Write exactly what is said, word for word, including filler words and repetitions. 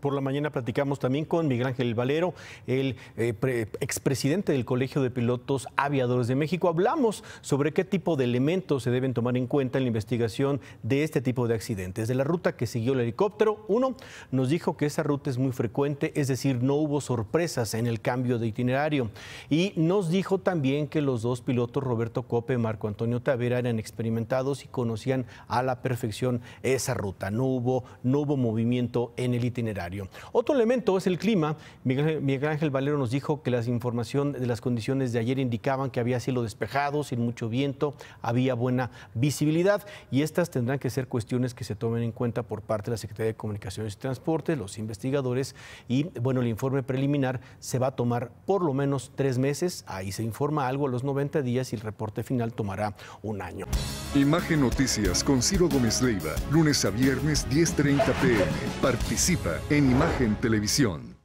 Por la mañana platicamos también con Miguel Ángel Valero, el eh, pre, expresidente del Colegio de Pilotos Aviadores de México. Hablamos sobre qué tipo de elementos se deben tomar en cuenta en la investigación de este tipo de accidentes. De la ruta que siguió el helicóptero, uno nos dijo que esa ruta es muy frecuente, es decir, no hubo sorpresas en el cambio de itinerario. Y nos dijo también que los dos pilotos, Roberto Cope y Marco Antonio Tavera, eran experimentados y conocían a la perfección esa ruta. No hubo, no hubo movimiento en el itinerario. Otro elemento es el clima. Miguel, Miguel Ángel Valero nos dijo que la información de las condiciones de ayer indicaban que había cielo despejado, sin mucho viento, había buena visibilidad y estas tendrán que ser cuestiones que se tomen en cuenta por parte de la Secretaría de Comunicaciones y Transportes, los investigadores y bueno, el informe preliminar se va a tomar por lo menos tres meses. Ahí se informa algo a los noventa días y el reporte final tomará un año. Imagen Noticias con Ciro Gómez Leiva, lunes a viernes diez treinta p m Participa en Imagen Televisión.